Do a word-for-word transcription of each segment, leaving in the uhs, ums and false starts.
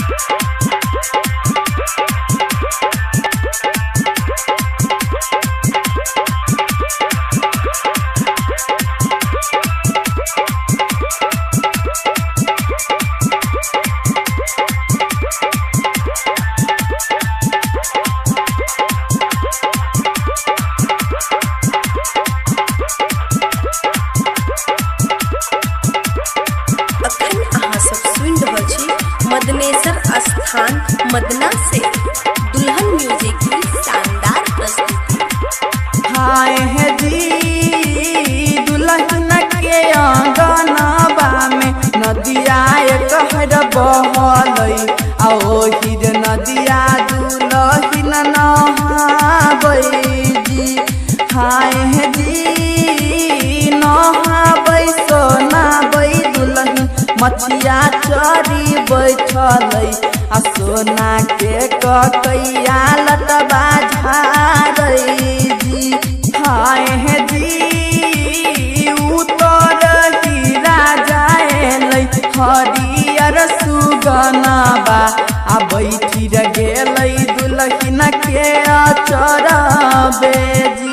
मदनेसर स्थान मदना से दुल्हन म्यूजिक की शानदार प्रस्तुति। हाय है जी दुल्हन के अंगनवा में नदिया कहर बहलई आओ हिर नदिया दुल्हन नहाबै जी। हाय है जी नहाबै सोनाबै दुल्हन मछिया चरी बैठलै आ सोना के ककैया लटबा झारै जी। हाय हे जी उतर ही राजा एलै हरियर सुगनबा आ बैठी गेलै दुल्हन के अचरबे जी।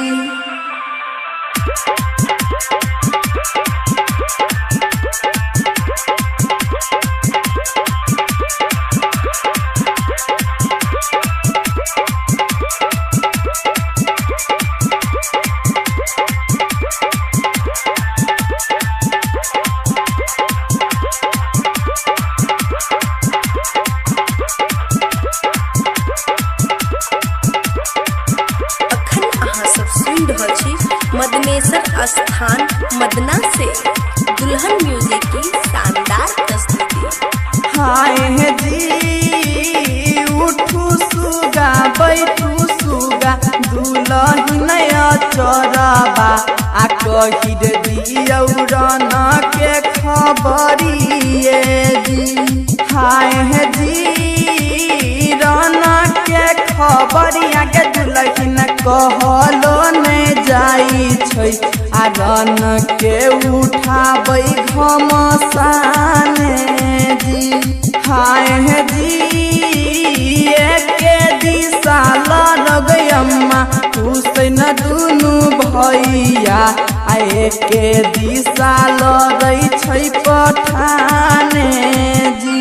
मदनेसर स्थान मदना से दुल्हन म्यूजिक की शानदार प्रस्तुति। हाय हे जी उठू सुगा बैठू सुगा दुल्हन चरबा आ कहिर दियौ रन के खबरिए जी। हाय हे जी रन के खबरिया के दुल्हन कहलो ने जाई छै आ रन के उठाबै घमसाने जी। हाय हे जी एके दिशा लड़गै अम्मा हुसैन दुनू भैया आ एके दिशा लड़ै छै पठाने जी।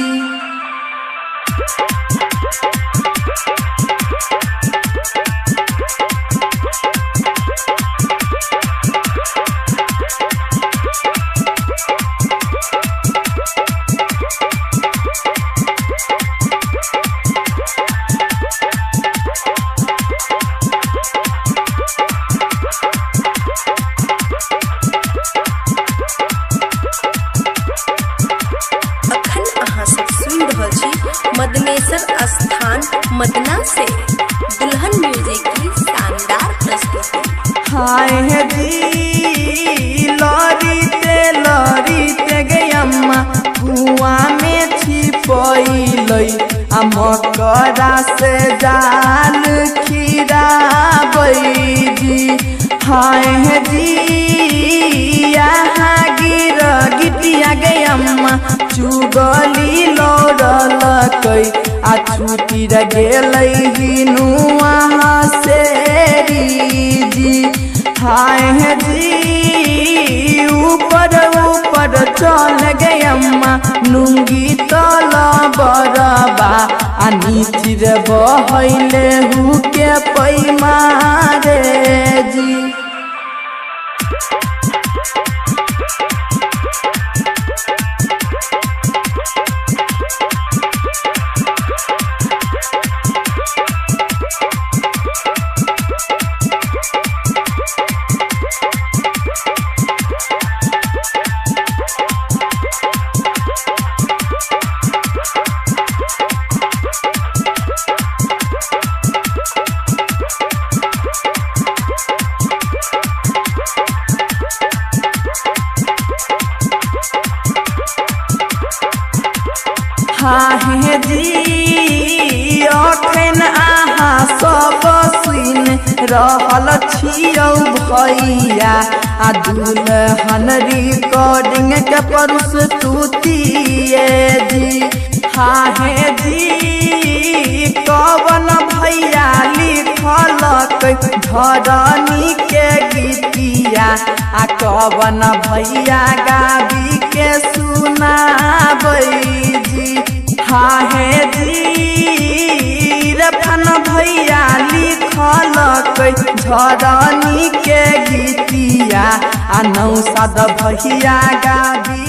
मदनेसर स्थान मदना से दुल्हन म्यूजिक की शानदार प्रस्तुति। हाय हे जी लड़ीते लड़ीते गे अम्मा कुआं में छिपैलै आ मकड़ा से जाल खिराबै जी। हाय हे जी यहाँ गिर गिटिया गे अम्मा चुगली लौड़लकै आ छुटी गेलै हिनु वहाँ से जी। हाय हे जी ऊपर ऊपर चल गे अम्मा लुंगी तल बरबा आ नीचिर बहैले हु के पैमारे जी। हाय जी अखन आहा सब सुन रहल छियौ भैया आ दुल्हन रिकॉर्डिंग के प्रस्तुति जी। हाय जी झरनी के गीतिया आ कवन भैया गाबी के सुनाबै जी हाहे जी रफन भैया लिखल झरनी के गीतिया आ नौसद भैया गाबी